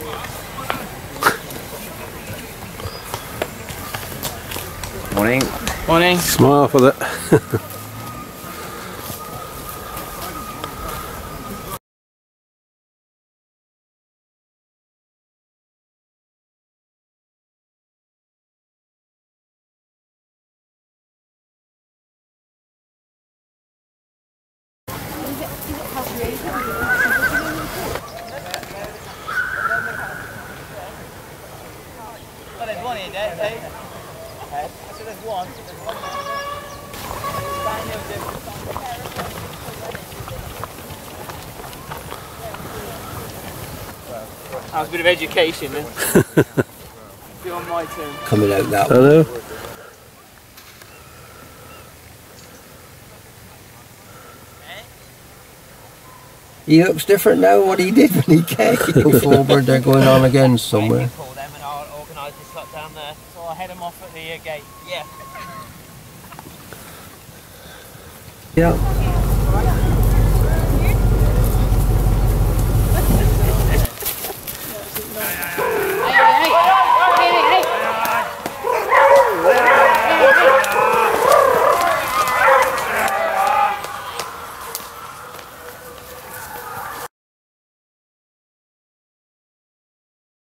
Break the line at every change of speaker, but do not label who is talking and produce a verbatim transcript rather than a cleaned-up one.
Morning.
Morning.
Smile for that.
Well, there's one here, Dave. Okay. So there's one. There's one that was a bit of education then. Be on my turn.
Coming out that
Hello.
way. He looks different now what he did when he came. Go forward, they're going on again somewhere.
You call them and I'll organise the slot down there. So I'll head them off at the uh, gate. Yeah.
Yeah.